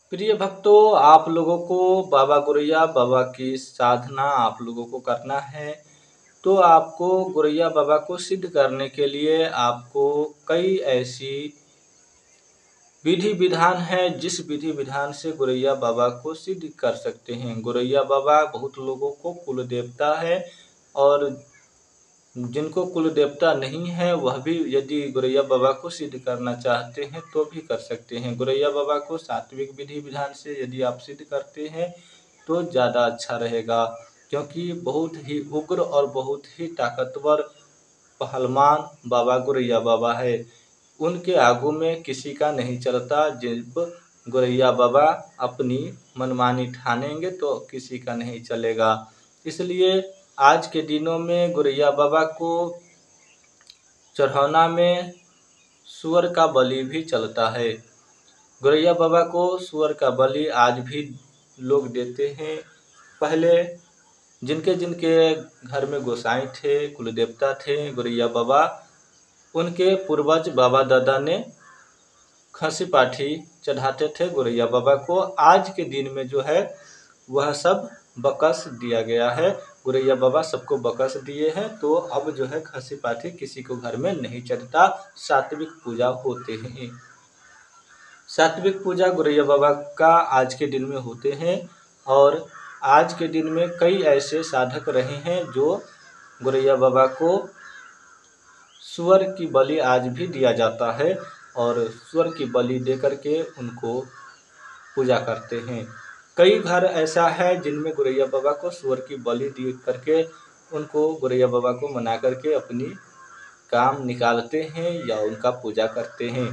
प्रिय भक्तों, आप लोगों को बाबा गोरैया बाबा की साधना आप लोगों को करना है। तो आपको गोरैया बाबा को सिद्ध करने के लिए आपको कई ऐसी विधि विधान है जिस विधि विधान से गोरैया बाबा को सिद्ध कर सकते हैं। गोरैया बाबा बहुत लोगों को कुल देवता है, और जिनको कुल देवता नहीं है वह भी यदि गोरैया बाबा को सिद्ध करना चाहते हैं तो भी कर सकते हैं। गोरैया बाबा को सात्विक विधि विधान से यदि आप सिद्ध करते हैं तो ज़्यादा अच्छा रहेगा, क्योंकि बहुत ही उग्र और बहुत ही ताकतवर पहलवान बाबा गोरैया बाबा है। उनके आगू में किसी का नहीं चलता। जब गोरैया बाबा अपनी मनमानी ठानेंगे तो किसी का नहीं चलेगा। इसलिए आज के दिनों में गोरैया बाबा को चढ़ाना में सूअर का बलि भी चलता है। गोरैया बाबा को सूअर का बलि आज भी लोग देते हैं। पहले जिनके जिनके घर में गोसाई थे, कुल देवता थे गोरैया बाबा, उनके पूर्वज बाबा दादा ने खसी पाठी चढ़ाते थे गोरैया बाबा को। आज के दिन में जो है वह सब बकस दिया गया है। गोरैया बाबा सबको बकस दिए हैं, तो अब जो है खसी पाठी किसी को घर में नहीं चढ़ता। सात्विक पूजा होते हैं। सात्विक पूजा गोरैया बाबा का आज के दिन में होते हैं। और आज के दिन में कई ऐसे साधक रहे हैं जो गोरैया बाबा को सूअर की बलि आज भी दिया जाता है, और सूअर की बलि दे करके उनको पूजा करते हैं। कई घर ऐसा है जिनमें गोरैया बाबा को सूअर की बलि दे करके उनको गोरैया बाबा को मना करके अपनी काम निकालते हैं या उनका पूजा करते हैं।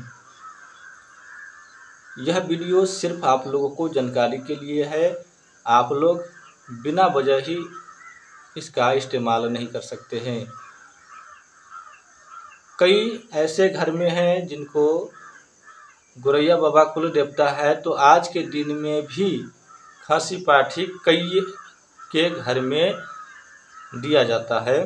यह वीडियो सिर्फ आप लोगों को जानकारी के लिए है। आप लोग बिना वजह ही इसका इस्तेमाल नहीं कर सकते हैं। कई ऐसे घर में हैं जिनको गोरैया बाबा कुल देवता है, तो आज के दिन में भी खसी पाठी कई के घर में दिया जाता है।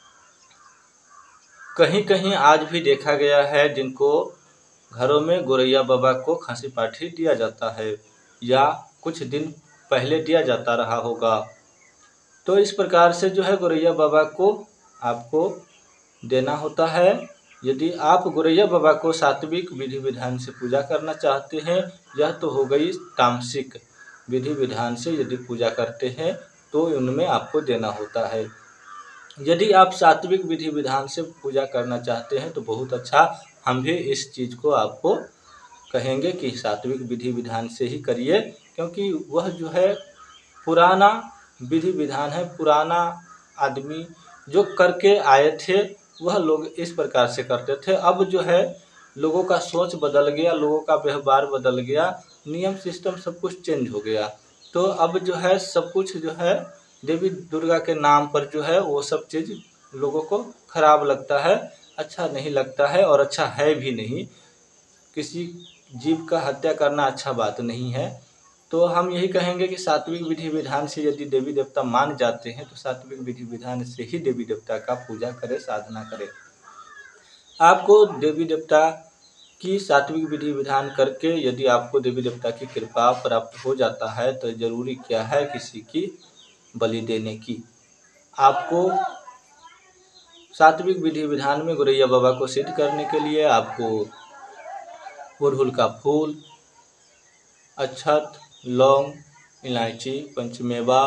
कहीं कहीं आज भी देखा गया है जिनको घरों में गोरैया बाबा को खसी पाठी दिया जाता है, या कुछ दिन पहले दिया जाता रहा होगा। तो इस प्रकार से जो है गोरैया बाबा को आपको देना होता है। यदि आप गोरैया बाबा को सात्विक विधि विधान से पूजा करना चाहते हैं, यह तो हो गई तामसिक विधि विधान से यदि पूजा करते हैं तो उनमें आपको देना होता है। यदि आप सात्विक विधि विधान से पूजा करना चाहते हैं तो बहुत अच्छा, हम भी इस चीज़ को आपको कहेंगे कि सात्विक विधि विधान से ही करिए, क्योंकि वह जो है पुराना विधि विधान है। पुराना आदमी जो करके आए थे वह लोग इस प्रकार से करते थे। अब जो है लोगों का सोच बदल गया, लोगों का व्यवहार बदल गया, नियम सिस्टम सब कुछ चेंज हो गया। तो अब जो है सब कुछ जो है देवी दुर्गा के नाम पर जो है वो सब चीज़ लोगों को खराब लगता है, अच्छा नहीं लगता है, और अच्छा है भी नहीं। किसी जीव का हत्या करना अच्छा बात नहीं है। तो हम यही कहेंगे कि सात्विक विधि विधान से यदि देवी देवता मान जाते हैं तो सात्विक विधि विधान से ही देवी देवता का पूजा करें, साधना करें। आपको देवी देवता की सात्विक विधि विधान करके यदि आपको देवी देवता की कृपा प्राप्त हो जाता है तो जरूरी क्या है किसी की बलि देने की। आपको सात्विक विधि विधान में गोरैया बाबा को सिद्ध करने के लिए आपको अड़हुल का फूल, अक्षत, लौंग, इलायची, पंचमेवा,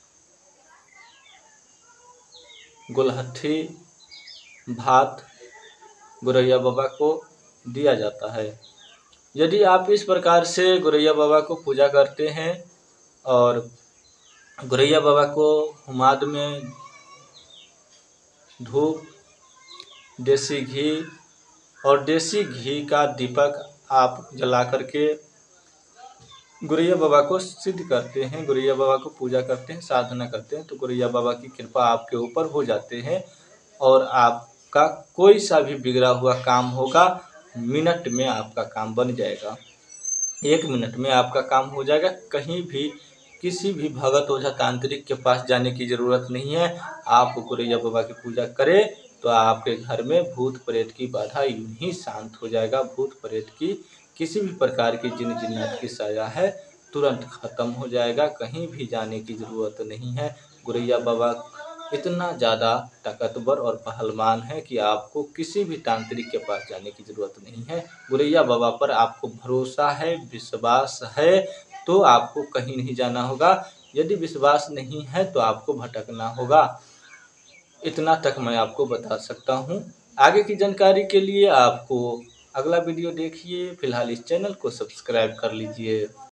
गुलहथी, भात गोरैया बाबा को दिया जाता है। यदि आप इस प्रकार से गोरैया बाबा को पूजा करते हैं और गोरैया बाबा को हुमाद में धूप, देसी घी और देसी घी का दीपक आप जला करके गोरैया बाबा को सिद्ध करते हैं, गोरैया बाबा को पूजा करते हैं, साधना करते हैं, तो गोरैया बाबा की कृपा आपके ऊपर हो जाते हैं और आपका कोई सा भी बिगड़ा हुआ काम होगा, मिनट में आपका काम बन जाएगा। 1 मिनट में आपका काम हो जाएगा। कहीं भी किसी भी भगत ओझा तांत्रिक के पास जाने की ज़रूरत नहीं है। आप गोरैया बाबा की पूजा करें तो आपके घर में भूत प्रेत की बाधा यूं ही शांत हो जाएगा। भूत प्रेत की किसी भी प्रकार की जिन जिन्नात की साया है तुरंत ख़त्म हो जाएगा। कहीं भी जाने की ज़रूरत नहीं है। गोरैया बाबा इतना ज़्यादा ताकतवर और पहलवान है कि आपको किसी भी तांत्रिक के पास जाने की ज़रूरत नहीं है। गोरैया बाबा पर आपको भरोसा है, विश्वास है तो आपको कहीं नहीं जाना होगा। यदि विश्वास नहीं है तो आपको भटकना होगा। इतना तक मैं आपको बता सकता हूँ। आगे की जानकारी के लिए आपको अगला वीडियो देखिए। फिलहाल इस चैनल को सब्सक्राइब कर लीजिए।